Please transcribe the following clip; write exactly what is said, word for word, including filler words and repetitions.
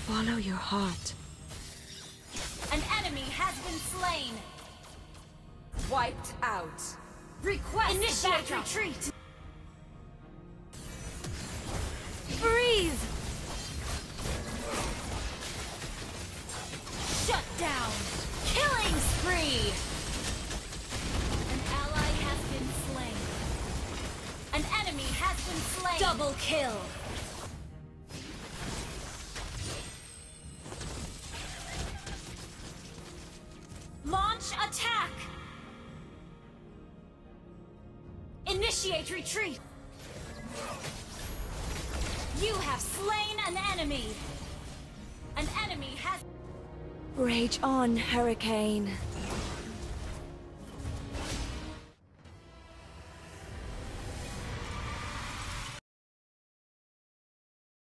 Follow your heart. An enemy has been slain. Wiped out. Request Initiate backup. retreat. Freeze. Shut down. Killing spree. An ally has been slain. An enemy has been slain. Double kill. Launch attack. Initiate retreat. You have slain an enemy. An enemy has... Rage on, Hurricane.